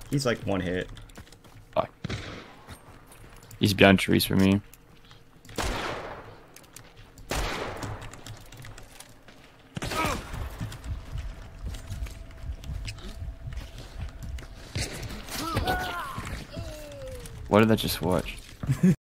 He's like one hit. Fuck. He's behind trees for me. What did I just watch?